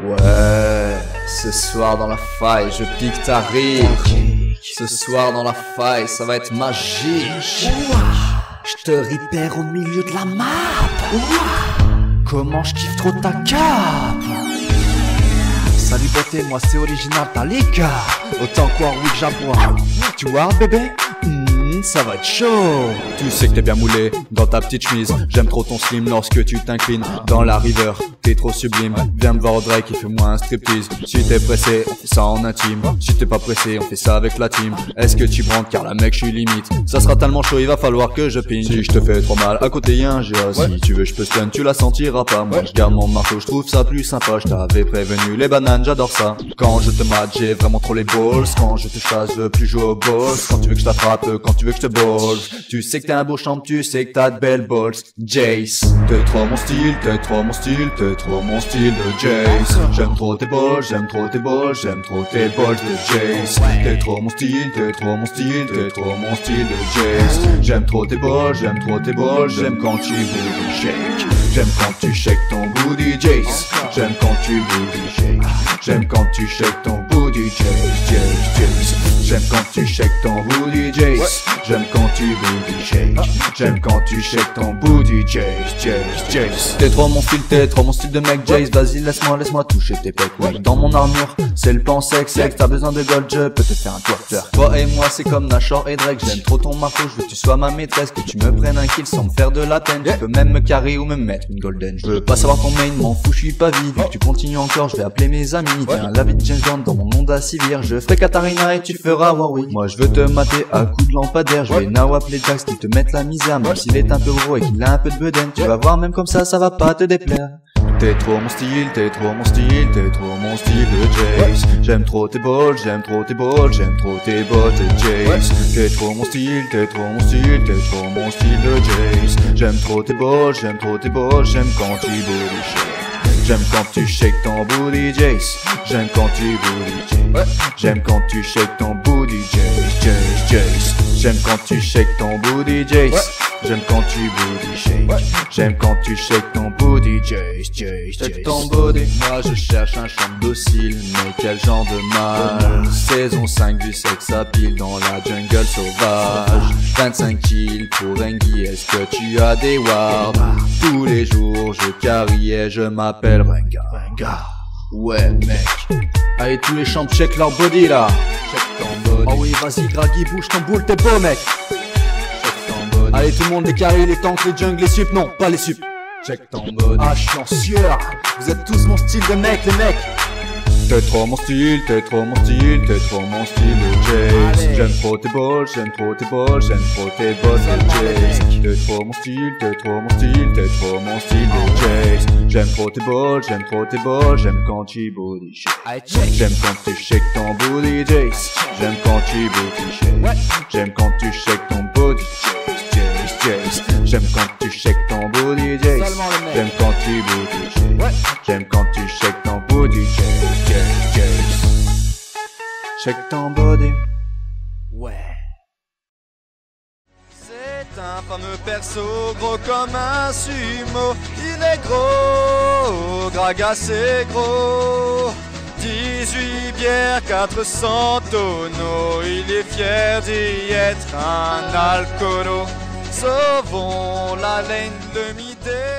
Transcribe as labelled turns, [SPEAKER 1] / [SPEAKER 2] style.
[SPEAKER 1] Ouais, ce soir dans la faille, je pique ta rique. Ce soir dans la faille, ça va être magique. Je te ripère au milieu de la map. Comment je kiffe trop ta cape. Salut beauté, moi c'est original, t'as les gars. Autant croire oui que j'aboie. Tu vois bébé, ça va être chaud. Tu sais que t'es bien moulé dans ta petite chemise. J'aime trop ton slim lorsque tu t'inclines dans la river, t'es trop sublime. Viens me voir au Drake, il fait moi un striptease. Si t'es pressé, on fait ça en intime. Si t'es pas pressé, on fait ça avec la team. Est-ce que tu brandes car la mec je suis limite. Ça sera tellement chaud, il va falloir que je pine. Si je te fais trop mal, à côté y'a un GA. Si tu veux je peux stun, tu la sentiras pas. Moi je garde mon marteau, je trouve ça plus sympa. Je t'avais prévenu, les bananes j'adore ça. Quand je te mate j'ai vraiment trop les balls. Quand je te chasse je veux plus jouer au balls. Quand tu veux que je t'attrape, quand tu veux que je te balls. Tu sais que t'es un beau champ, tu sais que t'as de belles balls. Jace, t'es trop mon style, t'es trop mon style, t'es trop mon style de Jace. J'aime trop tes balls, j'aime trop tes balls, j'aime trop tes balls de Jace. T'es trop mon style, t'es trop mon style, t'es trop mon style de Jace. J'aime trop tes balls, j'aime trop tes balls, j'aime quand tu booty shake. J'aime quand tu shake ton booty Jace. J'aime quand tu booty shake. J'aime quand tu shake ton booty Jace, Jace, Jace. J'aime quand tu shake ton booty Jace. J'aime quand tu booty shake. J'aime quand tu shake ton booty Jace, Jace, Jace. T'es trop mon style de mec Jace. Vas-y laisse-moi toucher tes pecs. Oui, dans mon armure, c'est le pan sexe. T'as besoin de gold, je peux te faire un twerker. Toi et moi c'est comme Nashor et Drake. J'aime trop ton marteau, je veux que tu sois ma maîtresse. Que tu me prennes un kill sans me faire de la peine. Tu peux même me carrer ou me mettre une golden. Je veux pas savoir ton main, m'en fous, je suis pas vide. Tu continues encore, je vais appeler mes amis. Tiens la vie de James Bond dans mon monde à civir. Je ferai Katarina et tu feras Warwick. Moi je veux te mater à coups de lampadaire. Je vais now appeler Jax qui te mette la misère. Même s'il est un peu gros et qu'il a un peu de bedaine. Tu vas voir même comme ça va pas te déplaire. T'es trop mon style, t'es trop mon style, t'es trop mon style de Jace. J'aime trop tes balls, j'aime trop tes balls, j'aime trop tes balls de Jace. T'es trop mon style, t'es trop mon style, t'es trop mon style de Jace. J'aime trop tes balls, j'aime trop tes balls, j'aime quand tu booty shake. J'aime quand tu shake ton booty Jace. J'aime quand tu booty shake. J'aime quand tu shake ton booty Jace, Jace, Jace. J'aime quand tu shake ton booty Jace. J'aime quand tu booty shake. J'aime quand tu shake ton booty Jace, Jace, Jace. Ton body, moi je cherche un champ docile. Mais quel genre de mal. Saison 5 du sexe à pile dans la jungle sauvage. 25 kills pour Engie, est-ce que tu as des wards? Tous les jours je carry et je m'appelle Rengar. Ouais mec. Allez tous les champs check leur body là. Check ton body. Oh oui vas-y Graggy bouge ton boule t'es beau mec. Allez tout le monde les carrés, les tanks, les jungles, les sup, non pas les sup. Check ton body. Ah je suis en sueur. Vous êtes tous mon style de mec les mecs. T'es trop mon style, t'es trop mon style, t'es trop mon style de Jace. J'aime trop tes balls, j'aime trop tes balls, j'aime trop tes balls de Jace. T'es trop mon style, t'es trop mon style, t'es trop mon style de Jace. J'aime trop tes balls, j'aime trop tes balls, j'aime quand tu booty shake. J'aime quand tu shake ton booty Jace. J'aime quand tu booty shake. J'aime quand tu shake ton booty Jace, Jace. J'aime quand tu shake ton booty Jace. J'aime quand tu booty shake. J'aime quand tu shake ton booty Jace, Jace, Jace. Shake ton body. Ouais.
[SPEAKER 2] C'est un fameux perso gros comme un sumo. Il est gros, Graga c'est gros. 18 bières, 400 tonneaux. Il est fier d'y être un alcoolo. Sauvons la laine de midi.